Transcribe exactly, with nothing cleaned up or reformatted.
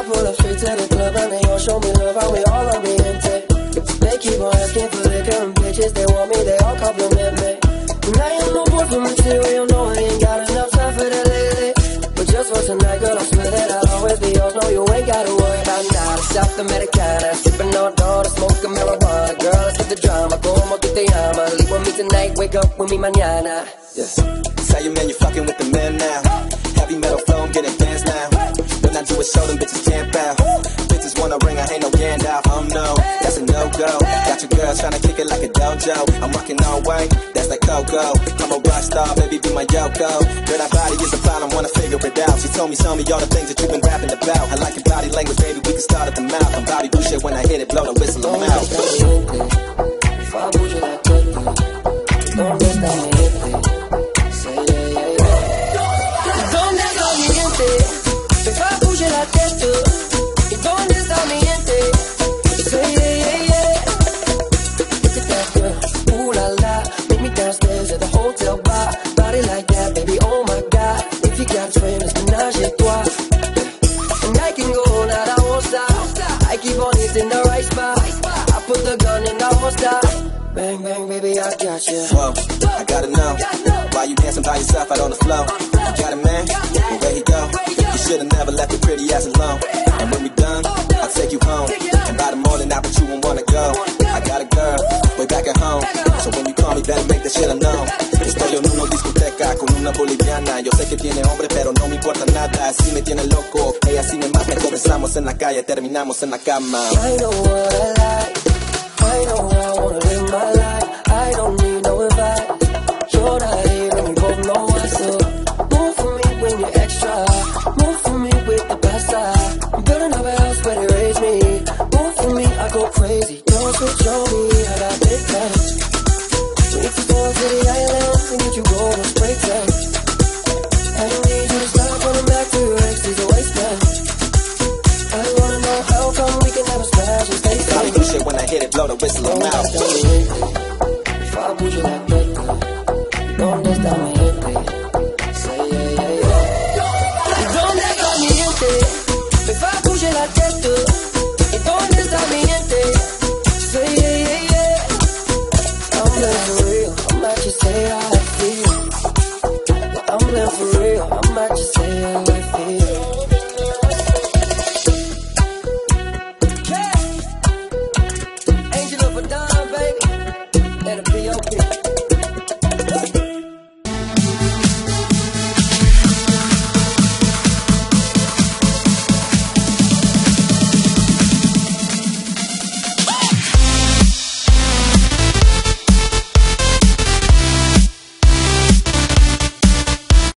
pull up straight to the club and they all show me love and we all ambiente. They keep on asking for liquor and bitches, they want me, they all compliment me. And I ain't no boy for material, no, I ain't got enough time for that lately. But just for tonight, girl, I swear that I'll always be yours. No, you ain't gotta worry about nada. South Americana, sipping on daughter, smoking marijuana. Girl, let's get the drama, como tu te llama. Leave with me tonight, wake up with me mañana. Yeah. Tell you, man, you fucking with the man now. Heavy metal flow, I'm getting fans now. When I do it, show them bitches can't bow. Bitches wanna ring, I ain't no Gandalf. Oh no, that's a no-go. Got your girls tryna kick it like a dojo. I'm rocking all white, that's like Coco. I'm a rock star, baby, be my Yoko. Girl, that body is a problem, wanna figure it out. She told me, show me all the things that you've been rapping about. I like your body language, baby, we can start at the mouth. I'm Bobby Boucher, when I hit it, blow the whistle, I'm out. ¿Dónde está mi gente? Say yeah, yeah, yeah. ¿Dónde está mi gente? Te va a bouger la tête. ¿Y dónde está mi gente? Say yeah, yeah, yeah. Look at that girl, ooh la la. Meet me downstairs at the hotel bar. Body like that, baby, oh my God. If you got friends, ménage et toi. And I can go all night, I won't stop. I keep on hitting the right spot. I put the gun in, I won't stop. Bang, bang, baby, I got you. Whoa, I gotta know why you dancing by yourself out on the floor. You got a man? Well, where he go? You should've never left your pretty ass alone. And when we done, I'll take you home. And by the morning, I bet you won't wanna go. I got a girl, way back at home. So when you call me, better make the shit unknown. Estoy en una discoteca con una boliviana. Yo sé que tiene hombre, pero no me importa nada. Así me tiene loco, ella así me mata. Comenzamos en la calle, terminamos en la cama. I know what I like, I know what I wanna